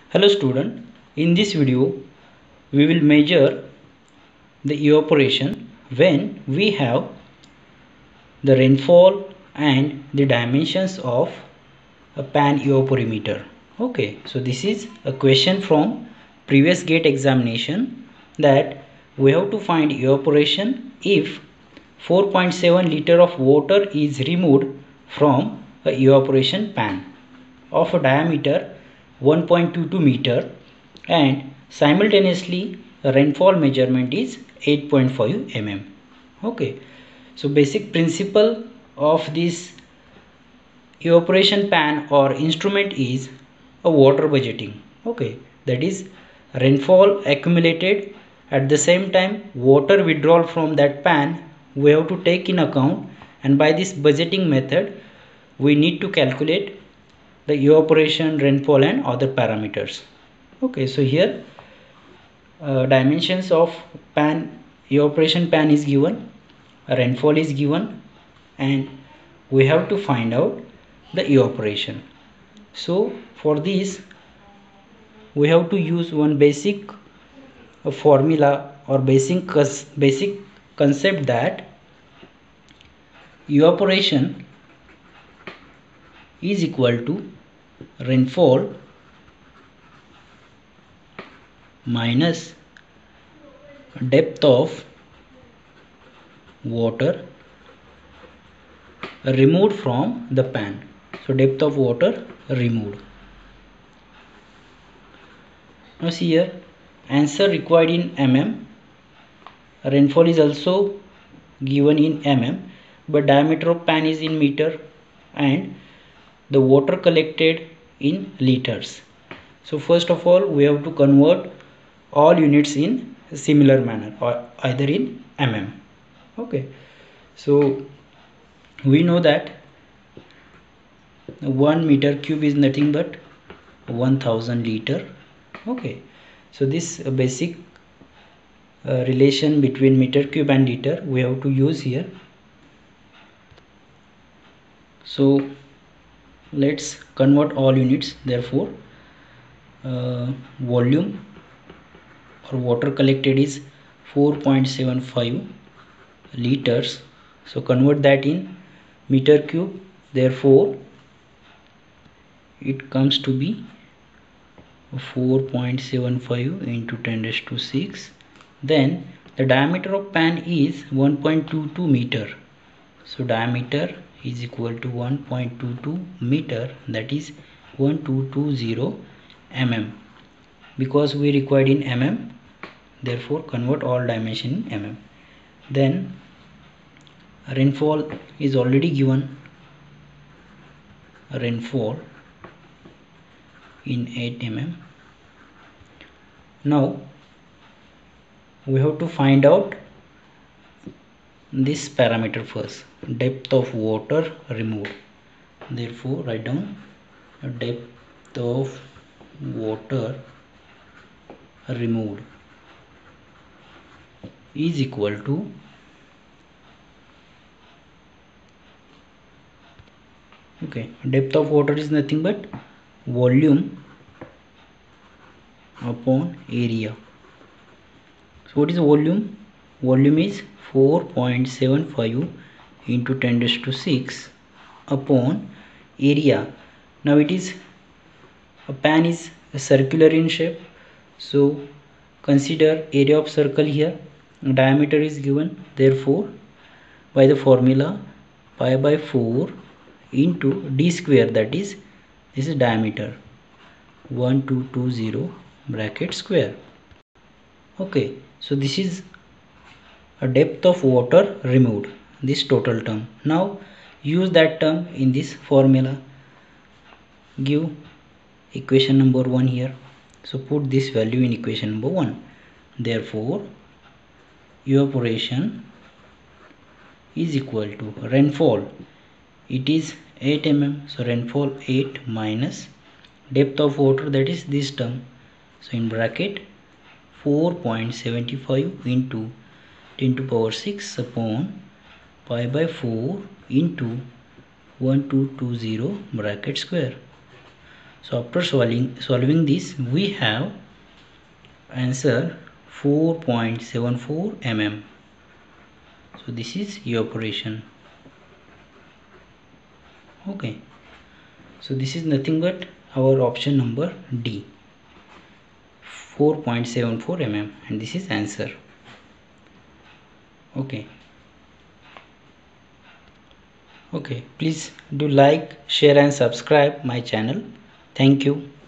Hello student, in this video we will measure the evaporation when we have the rainfall and the dimensions of a pan evaporimeter. Okay, so this is a question from previous GATE examination that we have to find evaporation if 4.7 liter of water is removed from a evaporation pan of a diameter 1.22 meter and simultaneously rainfall measurement is 8.5 mm. Okay, so basic principle of this evaporation pan or instrument is a water budgeting. Okay, that is rainfall accumulated, at the same time water withdrawal from that pan we have to take in account, and by this budgeting method we need to calculate the evaporation, rainfall and other parameters. Okay, so here dimensions of pan evaporation pan is given, rainfall is given, and we have to find out the evaporation. So for this we have to use one basic formula or basic concept that evaporation is equal to rainfall minus depth of water removed from the pan. So depth of water removed. Now see here, answer required in mm, rainfall is also given in mm, but diameter of pan is in meter and the water collected in liters. So first of all we have to convert all units in a similar manner or either in mm. Okay, so we know that 1 meter cube is nothing but 1000 liter. Okay, so this basic relation between meter cube and liter we have to use here. So let's convert all units. Therefore volume or water collected is 4.75 liters, so convert that in meter cube. Therefore it comes to be 4.75 into 10 raised to 6. Then the diameter of pan is 1.22 meter, so diameter is equal to 1.22 meter, that is 1220 mm. Because we required in mm, therefore convert all dimension in mm. Then rainfall is already given, rainfall in 8 mm. Now we have to find out this parameter first, depth of water removed. Therefore write down depth of water removed is equal to depth of water is nothing but volume upon area. So what is volume? Volume is 4.75 into 10 raised to 6 upon area. Now it is a pan is circular in shape, so consider area of circle here. Diameter is given, therefore by the formula pi by 4 into d square, that is this is diameter 1220 bracket square. Okay, so this is a depth of water removed, this total term. Now use that term in this formula, give equation number 1 here. So put this value in equation number 1. Therefore evaporation is equal to rainfall, it is 8 mm, so rainfall 8 minus depth of water, that is this term, so in bracket 4.75 into 10 to power 6 upon pi by 4 into 1220 bracket square. So after solving this, we have answer 4.74 mm. So this is evaporation. Okay, so this is nothing but our option number D, 4.74 mm, and this is answer. Okay, please do like, share and subscribe my channel. Thank you.